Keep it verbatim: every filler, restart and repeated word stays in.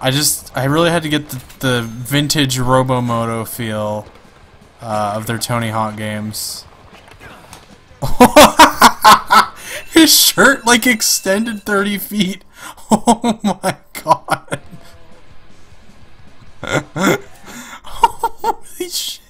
I just, I really had to get the, the vintage Robomodo feel uh, of their Tony Hawk games. His shirt like extended thirty feet. Oh my god. Holy shit.